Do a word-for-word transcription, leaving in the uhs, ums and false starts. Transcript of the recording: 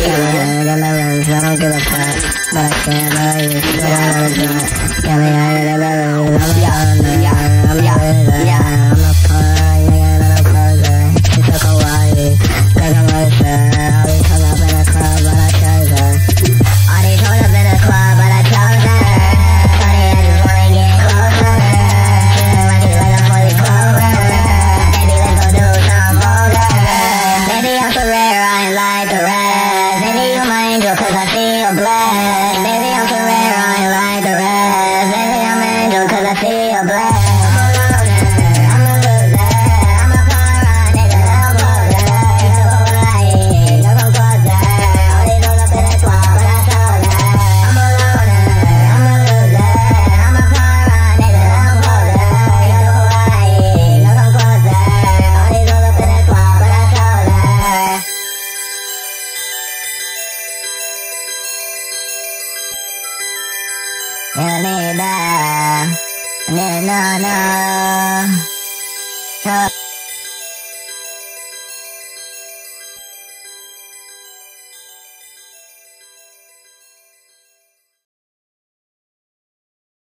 I don't give a fuck, but I can't love you. Still I was drunk. Got me out of the level. I'm a yeah, I'm a loser. I'm a punk, nigga, not a poser. She took Hawaii, like a monster. All these hoes up in the club, but I chose her. All these hoes up in the club, but I chose her. Funny, I just wanna get closer. Feeling like it's like I'm fully clover. Baby, let's go do some vulgar. Baby, I'm so rare, I ain't like the rest. Baby, you my angel, cause I feel blessed. Baby, I'm so rare, I ain't like the rest. Baby, I'm an angel, cause I feel blessed. I'm a loner, I'm a loser. I'm a para, nigga, I'm a poser. You took Hawaii, no come closer. All these hoes up in the club, but I chose her. I'm a loner, I'm a loser. I'm a para, nigga, I'm a poser. You took Hawaii, no come closer. All these hoes up in the club, but I chose her. You need that, need no, no.